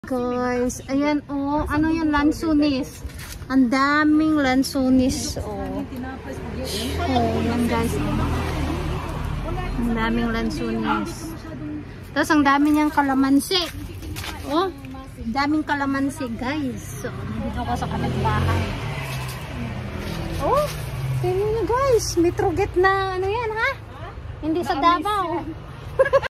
Guys, ayan oh, ano yan, lansunis. Ang daming lansunis oh. Oh, yan guys. Ang daming lansunis. Tapos ang dami niyang kalamansi. Oh, daming kalamansi guys. So, nandito ko sa kanagbahay. Oh, tingnan niyo guys, Metroget na ano yan ha? Hindi sa Davao.